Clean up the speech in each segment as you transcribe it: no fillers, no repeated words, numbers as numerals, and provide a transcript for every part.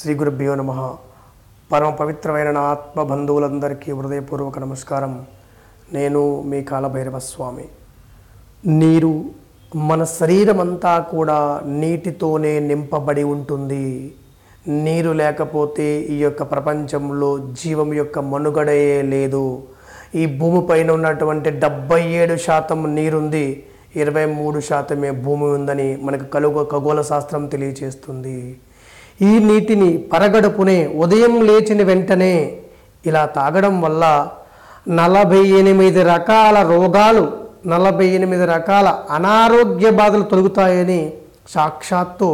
శ్రీ గురుభ్యో నమః. పరమ పవిత్రమైన నా ఆత్మ బంధువులందరికీ హృదయపూర్వక నమస్కారం. నేను మీ కాలభైరవ స్వామి. నీరు మన శరీరం అంతా కూడా నీటితోనే నింపబడి ఉంటుంది. నీరు లేకపోతే ఈ యొక్క ప్రపంచంలో జీవం యొక్క మనుగడయే లేదు. ఈ భూమిపైన ఉన్నటువంటి 77% నీరుంది, 23% భూమి ఉందని మనకు ఖగోళ శాస్త్రం తెలియచేస్తుంది. ఈ నీటిని పరగడుపునే ఉదయం లేచిన వెంటనే ఇలా తాగడం వల్ల 48 రకాల రోగాలు, 48 రకాల అనారోగ్య బాధలు తొలగుతాయని సాక్షాత్తు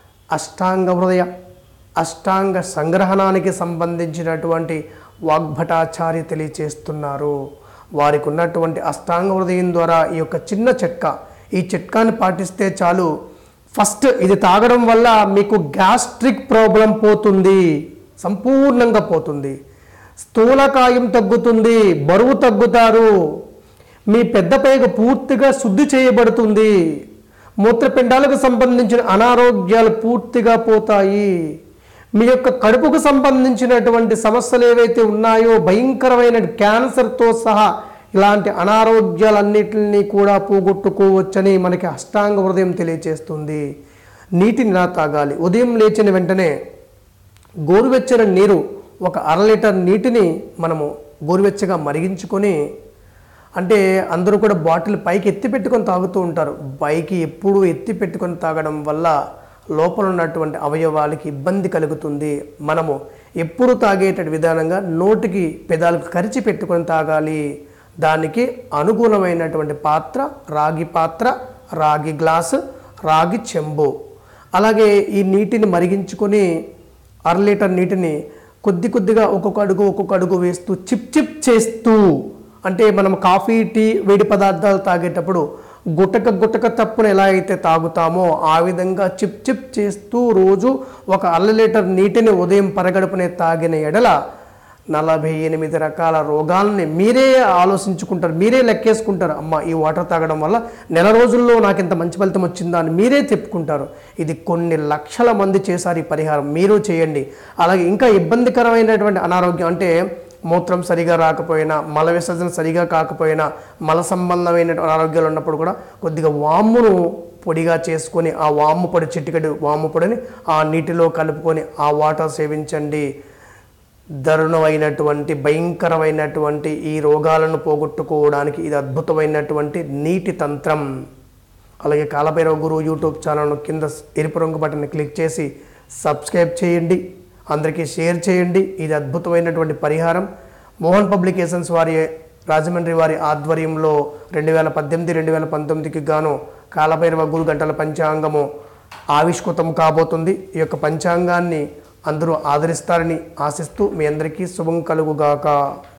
అష్టాంగ సంగ్రహణానికి సంబంధించినటువంటి వాగ్భటాచార్య తెలియచేస్తున్నారు. వారికి ఉన్నటువంటి అష్టాంగ హృదయం ద్వారా ఈ యొక్క చిన్న చిట్కా, ఈ చిట్కాని పాటిస్తే చాలు. ఫస్ట్ ఇది తాగడం వల్ల మీకు గ్యాస్ట్రిక్ ప్రాబ్లం పోతుంది, సంపూర్ణంగా పోతుంది. స్థూలకాయం తగ్గుతుంది, బరువు తగ్గుతారు. మీ పెద్ద పేగ పూర్తిగా శుద్ధి చేయబడుతుంది. మూత్రపిండాలకు సంబంధించిన అనారోగ్యాలు పూర్తిగా పోతాయి. మీ యొక్క కడుపుకు సంబంధించినటువంటి సమస్యలు ఏవైతే ఉన్నాయో, భయంకరమైన క్యాన్సర్తో సహా ఇలాంటి అనారోగ్యాలన్నిటిని కూడా పోగొట్టుకోవచ్చని మనకి అష్టాంగ హృదయం తెలియచేస్తుంది. నీటిని ఎలా తాగాలి? ఉదయం లేచిన వెంటనే గోరువెచ్చని నీరు, ఒక 1/2 లీటర్ నీటిని మనము గోరువెచ్చగా మరిగించుకొని, అంటే అందరూ కూడా బాటిల్ పైకి ఎత్తి పెట్టుకొని తాగుతూ ఉంటారు. పైకి ఎప్పుడూ ఎత్తి పెట్టుకొని తాగడం వల్ల లోపల ఉన్నటువంటి అవయవాలకి ఇబ్బంది కలుగుతుంది. మనము ఎప్పుడు తాగేటటువంటి విధానంగా నోటికి పెదాలకు కరిచి పెట్టుకొని తాగాలి. దానికి అనుగుణమైనటువంటి పాత్ర, రాగి గ్లాసు, రాగి చెంబు. అలాగే ఈ నీటిని మరిగించుకొని 1/2 లీటర్ నీటిని కొద్దిగా ఒక్కొక్క అడుగు వేస్తూ చిప్ చేస్తూ, అంటే మనం కాఫీ, టీ, వేడి పదార్థాలు తాగేటప్పుడు గుటక తప్పున ఎలా అయితే తాగుతామో ఆ విధంగా చిప్ చేస్తూ రోజు ఒక 1/2 లీటర్ నీటిని ఉదయం పరగడుపునే తాగిన ఎడల 48 రకాల రోగాలని మీరే ఆలోచించుకుంటారు, మీరే లెక్కేసుకుంటారు. అమ్మ, ఈ వాటర్ తాగడం వల్ల నెల రోజుల్లో నాకు ఇంత మంచి ఫలితం వచ్చిందా అని మీరే చెప్పుకుంటారు. ఇది కొన్ని లక్షల మంది చేశారు ఈ పరిహారం. మీరు చేయండి. అలాగే ఇంకా ఇబ్బందికరమైనటువంటి అనారోగ్యం, అంటే మూత్రం సరిగా రాకపోయినా, మల విసర్జన సరిగా కాకపోయినా, మల సంబంధమైన అనారోగ్యాలు ఉన్నప్పుడు కూడా కొద్దిగా వామును పొడిగా చేసుకొని, ఆ వాము పొడి, చిటికెడు వాము పొడిని ఆ నీటిలో కలుపుకొని ఆ వాటర్ సేవించండి. దారుణమైనటువంటి భయంకరమైనటువంటి ఈ రోగాలను పోగొట్టుకోవడానికి ఇది అద్భుతమైనటువంటి నీటి తంత్రం. అలాగే కాలభైరవ గురువు యూట్యూబ్ ఛానల్ను కింద ఎరుపు రంగు బటన్ని క్లిక్ చేసి సబ్స్క్రైబ్ చేయండి, అందరికీ షేర్ చేయండి. ఇది అద్భుతమైనటువంటి పరిహారం. మోహన్ పబ్లికేషన్స్ వారి రాజమండ్రి వారి ఆధ్వర్యంలో 2018-2019కి గాను కాలభైరవ గురు గంటల పంచాంగము ఆవిష్కృతం కాబోతుంది. ఈ యొక్క పంచాంగాన్ని అందరూ ఆదరిస్తారని ఆశిస్తూ మీ అందరికీ శుభం కలుగుగాక.